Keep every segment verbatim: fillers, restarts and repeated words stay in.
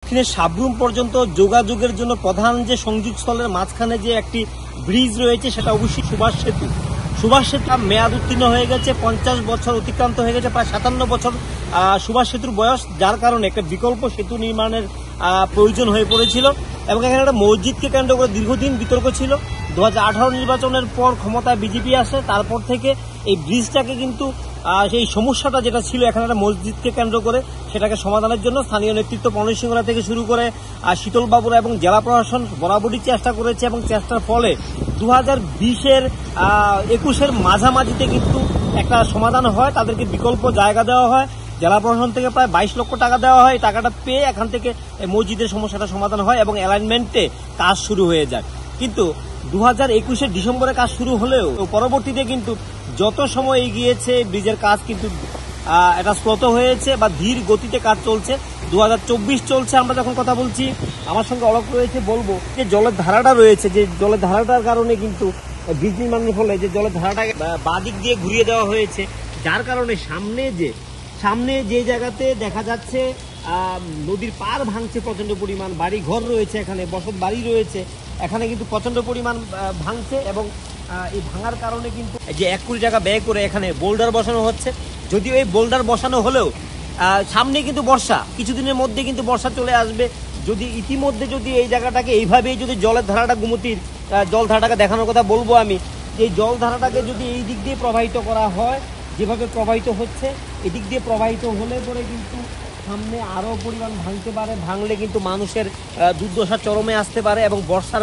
দক্ষিণের সাবরুম পর্যন্ত যোগাযোগের জন্য প্রধান যে সংযোগস্থলের মাঝখানে যে একটি ব্রিজ রয়েছে সেটা অবশ্যই সুভাষ সেতু। সুভাষ সেতু মেয়াদ উত্তীর্ণ হয়ে গেছে, পঞ্চাশ বছর অতিক্রান্ত হয়ে গেছে, প্রায় সাতান্ন বছর সুভাষ সেতুর বয়স, যার কারণে একটা বিকল্প সেতু নির্মাণের প্রয়োজন হয়ে পড়েছিল। এবং এখানে একটা মসজিদকে কেন্দ্র করে দীর্ঘদিন বিতর্ক ছিল। দু হাজার আঠারো নির্বাচনের পর ক্ষমতায় বিজেপি আসে, তারপর থেকে এই ব্রিজটাকে কিন্তু সেই সমস্যাটা যেটা ছিল এখানে একটা মসজিদকে কেন্দ্র করে সেটাকে সমাধানের জন্য স্থানীয় নেতৃত্ব পনেরো সিংহরা থেকে শুরু করে শীতলবাবুরা এবং জেলা প্রশাসন বরাবরই চেষ্টা করেছে, এবং চেষ্টার ফলে দু হাজার বিশের একুশের মাঝামাঝিতে কিন্তু একটা সমাধান হয়। তাদেরকে বিকল্প জায়গা দেওয়া হয়, জেলা প্রশাসন থেকে প্রায় বাইশ লক্ষ টাকা দেওয়া হয়। টাকাটা পেয়ে এখান থেকে মসজিদের সমস্যাটা সমাধান হয় এবং অ্যালাইনমেন্টে কাজ শুরু হয়ে যায়। কিন্তু দু হাজার একুশের ডিসেম্বরে কাজ শুরু হলেও পরবর্তীতে কিন্তু যত সময় এগিয়েছে ব্রিজের কাজ কিন্তু এটা স্লত হয়েছে বা ধীর গতিতে কাজ চলছে। দু হাজার চব্বিশ চলছে, আমরা যখন কথা বলছি আমার সঙ্গে অলক রয়েছে, বলবো যে জলের ধারাটা রয়েছে, যে জলের ধারাটার কারণে কিন্তু ব্রিজ নির্মাণের ফলে যে জলের ধারাটাকে বাদিক দিয়ে ঘুরিয়ে দেওয়া হয়েছে, যার কারণে সামনে যে সামনে যে জায়গাতে দেখা যাচ্ছে নদীর পার ভাঙছে প্রচন্ড পরিমাণ, বাড়ি ঘর রয়েছে, এখানে বসত বাড়ি রয়েছে, এখানে কিন্তু প্রচন্ড পরিমাণ ভাঙছে। এবং এই ভাঙার কারণে কিন্তু যে এক কোটি টাকা ব্যয় করে এখানে বোল্ডার বসানো হচ্ছে। যদিও এই বোল্ডার বসানো হলেও সামনে কিন্তু বর্ষা, কিছুদিনের মধ্যে কিন্তু বর্ষা চলে আসবে। যদি ইতিমধ্যে যদি এই জায়গাটাকে এইভাবেই যদি জলের ধারাটা গুমতির জল ধারাটাকে দেখানোর কথা বলবো আমি, এই জল ধারাটাকে যদি এই দিক দিয়ে প্রবাহিত করা হয়, যেভাবে প্রবাহিত হচ্ছে এদিক দিয়ে প্রবাহিত হলে পরে কিন্তু সামনে আরও পরিমাণ ভাঙতে পারে, ভাঙলে কিন্তু মানুষের দুর্দশা চরমে আসতে পারে। এবং বর্ষার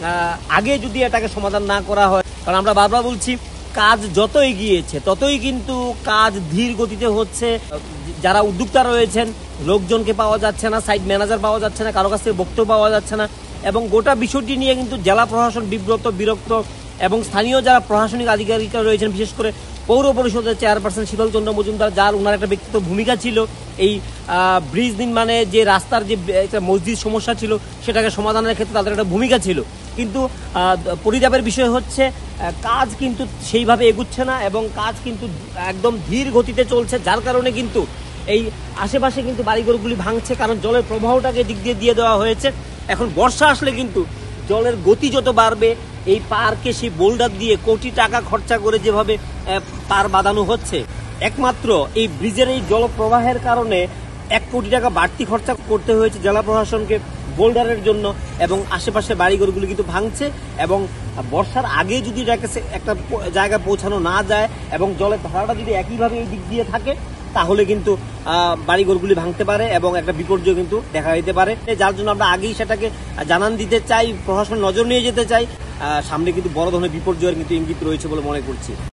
আগে যদি এটাকে সমাধান না করা হয়, কারণ আমরা বারবার বলছি কাজ যত এগিয়েছে ততই কিন্তু কাজ ধীর গতিতে হচ্ছে। যারা উদ্যোক্তা রয়েছেন লোকজনকে পাওয়া যাচ্ছে না, সাইট ম্যানেজার পাওয়া যাচ্ছে না, কারো কাছ থেকে বক্তব্য পাওয়া যাচ্ছে না, এবং গোটা বিষয়টি নিয়ে কিন্তু জেলা প্রশাসন বিব্রত বিরক্ত। এবং স্থানীয় যারা প্রশাসনিক আধিকারিকরা রয়েছেন, বিশেষ করে পৌর পরিষদের চেয়ারপারসন শীতল চন্দ্র মজুমদার, যার ওনার একটা ব্যক্তিগত ভূমিকা ছিল এই ব্রিজ নির্মাণে, যে রাস্তার যে একটা মসজিদ সমস্যা ছিল সেটাকে সমাধানের ক্ষেত্রে তাদের একটা ভূমিকা ছিল। কিন্তু পরিতাপের বিষয় হচ্ছে কাজ কিন্তু সেইভাবে এগুচ্ছে না এবং কাজ কিন্তু একদম ধীর গতিতে চলছে, যার কারণে কিন্তু এই আশেপাশে কিন্তু বাড়িঘরগুলি ভাঙছে, কারণ জলের প্রবাহটাকে দিক দিয়ে দিয়ে দেওয়া হয়েছে। এখন বর্ষা আসলে কিন্তু জলের গতি যত বাড়বে, এই পারকে সেই বোল্ডার দিয়ে কোটি টাকা খরচা করে যেভাবে পার বাঁধানো হচ্ছে, একমাত্র এই ব্রিজের এই জল প্রবাহের কারণে এক কোটি টাকা বাড়তি খরচা করতে হয়েছে জেলা প্রশাসনকে বোল্ডারের জন্য। এবং আশেপাশে বাড়িঘরগুলি কিন্তু ভাঙছে, এবং বর্ষার আগে যদি এটাকে একটা জায়গায় পৌঁছানো না যায় এবং জলের ধারাটা যদি একইভাবে এই দিক দিয়ে থাকে, তাহলে কিন্তু বাড়িঘরগুলি ভাঙতে পারে এবং একটা বিপর্যয় কিন্তু দেখা দিতে পারে। যার জন্য আমরা আগেই সেটাকে জানান দিতে চাই, প্রশাসন নজর নিয়ে যেতে চাই। সামনে কিন্তু বড় ধরনের বিপর্যয়ের কিন্তু ইঙ্গিত রয়েছে বলে মনে করছি।